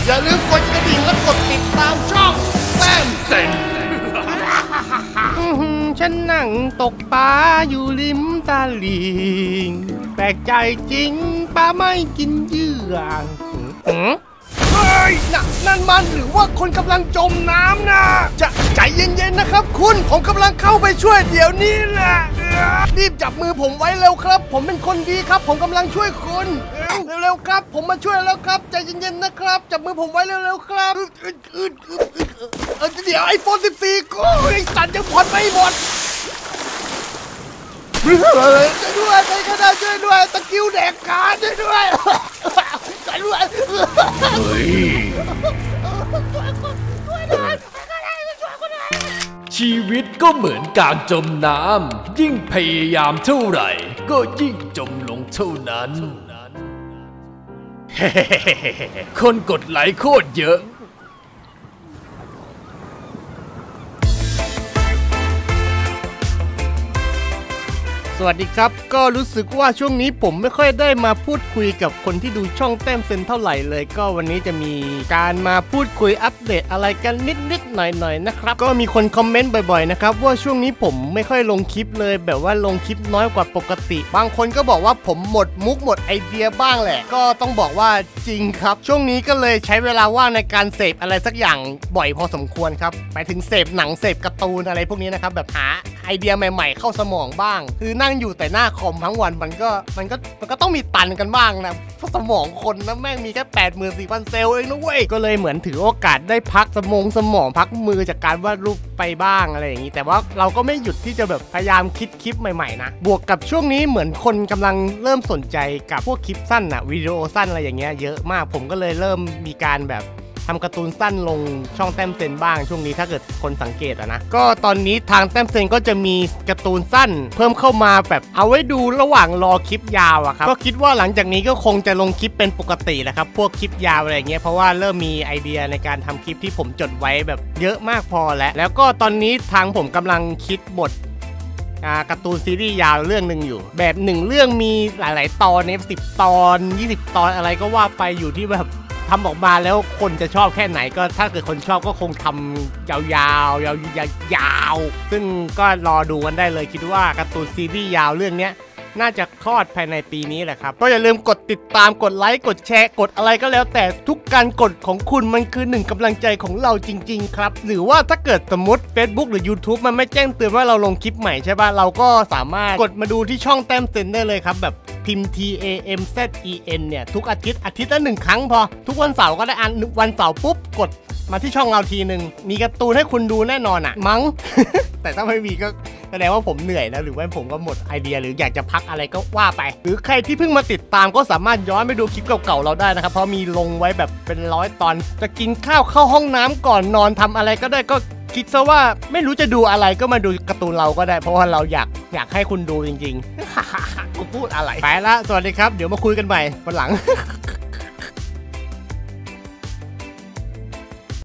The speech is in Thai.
อย่าลืมกดกระดิ่งและกดติดตามช่องแต้มเซ็งฉันนั่งตกปลาอยู่ริมตลิ่งแปลกใจจริงปลาไม่กินเหยื่อเฮ้ยนั่นมันหรือว่าคนกำลังจมน้ำนะจะใจเย็นๆนะครับคุณผมกำลังเข้าไปช่วยเดี๋ยวนี้แหละรีบจับมือผมไว้เร็วครับผมเป็นคนดีครับผมกำลังช่วยคุณเร็วๆครับผมมาช่วยแล้วครับใจเย็นๆนะครับจับมือผมไว้เร็วๆครับเดี๋ยวiPhone 14กูไอ้สัตว์ยังผ่อนไม่หมดช่วยด้วยใครก็ได้ช่วยด้วยตะกิ้วแดกขาช่วยด้วยช่วยด้วยชีวิตก็เหมือนการจมน้ำยิ่งพยายามเท่าไหร่ก็ยิ่งจมลงเท่านั้นคนกดไลค์โคตรเยอะสวัสดีครับก็รู้สึกว่าช่วงนี้ผมไม่ค่อยได้มาพูดคุยกับคนที่ดูช่องแต้มเซนเท่าไหร่เลยก็วันนี้จะมีการมาพูดคุยอัปเดตอะไรกันนิดๆหน่อยๆนะครับก็มีคนคอมเมนต์บ่อยๆนะครับว่าช่วงนี้ผมไม่ค่อยลงคลิปเลยแบบว่าลงคลิปน้อยกว่าปกติบางคนก็บอกว่าผมหมดมุกหมดไอเดียบ้างแหละก็ต้องบอกว่าจริงครับช่วงนี้ก็เลยใช้เวลาว่างในการเสพอะไรสักอย่างบ่อยพอสมควรครับไปถึงเสพหนังเสพการ์ตูนอะไรพวกนี้นะครับแบบหาไอเดียใหม่ๆเข้าสมองบ้างคือนั่งอยู่แต่หน้าคอมทั้งวันมันก็ต้องมีตันกันบ้างนะเพราะสมองคนนะแม่งมีแค่ 84,000 เซลล์เองนะเว้ยก็เลยเหมือนถือโอกาสได้พักสมองพักมือจากการวาดรูปไปบ้างอะไรอย่างนี้แต่ว่าเราก็ไม่หยุดที่จะแบบพยายามคิดคลิปใหม่ๆนะบวกกับช่วงนี้เหมือนคนกำลังเริ่มสนใจกับพวกคลิปสั้นอะวิดีโอสั้นอะไรอย่างเงี้ยเยอะมากผมก็เลยเริ่มมีการแบบทำการ์ตูนสั้นลงช่องแต้มเซนบ้างช่วงนี้ถ้าเกิดคนสังเกตนะก็ตอนนี้ทางแต้มเซนก็จะมีการ์ตูนสั้นเพิ่มเข้ามาแบบเอาไว้ดูระหว่างรอคลิปยาวอะครับก็คิดว่าหลังจากนี้ก็คงจะลงคลิปเป็นปกติแหละครับพวกคลิปยาวอะไรเงี้ยเพราะว่าเริ่มมีไอเดียในการทำคลิปที่ผมจดไว้แบบเยอะมากพอแล้วก็ตอนนี้ทางผมกำลังคิดบทการ์ตูนซีรีส์ยาวเรื่องหนึ่งอยู่แบบ1เรื่องมีหลายๆตอนเนี่ย10 ตอน20 ตอนอะไรก็ว่าไปอยู่ที่แบบทำออกมาแล้วคนจะชอบแค่ไหนก็ถ้าเกิดคนชอบก็คงทำยาวๆซึ่งก็รอดูกันได้เลยคิดว่าการ์ตูนซีรีส์ยาวเรื่องนี้น่าจะคลอดภายในปีนี้แหละครับก็อย่าลืมกดติดตามกดไลค์กดแชร์กดอะไรก็แล้วแต่ทุกการกดของคุณมันคือ1กำลังใจของเราจริงๆครับหรือว่าถ้าเกิดสมมติ Facebook หรือ YouTube มันไม่แจ้งเตือนว่าเราลงคลิปใหม่ใช่ป่ะเราก็สามารถกดมาดูที่ช่องแต้มเซนได้เลยครับแบบพิมพ์ TAMZEN เนี่ยทุกอาทิตย์ละ1 ครั้งพอทุกวันเสาร์ก็ได้วันเสาร์ปุ๊บกดมาที่ช่องเราทีนึงมีการ์ตูนให้คุณดูแน่นอนมั้ง แต่ถ้าไม่มีก็แสดงว่าผมเหนื่อยนะหรือว่าผมก็หมดไอเดียหรืออยากจะพักอะไรก็ว่าไปหรือใครที่เพิ่งมาติดตามก็สามารถย้อนไปดูคลิปเก่าๆเราได้นะครับเพราะมีลงไว้แบบเป็น100 ตอนจะกินข้าวเข้าห้องน้ำก่อนนอนทำอะไรก็ได้ก็คิดซะว่าไม่รู้จะดูอะไรก็มาดูการ์ตูนเราก็ได้เพราะว่าเราอยากให้คุณดูจริงๆ กูพูดอะไรไปละสวัสดีครับเดี๋ยวมาคุยกันใหม่วันหลัง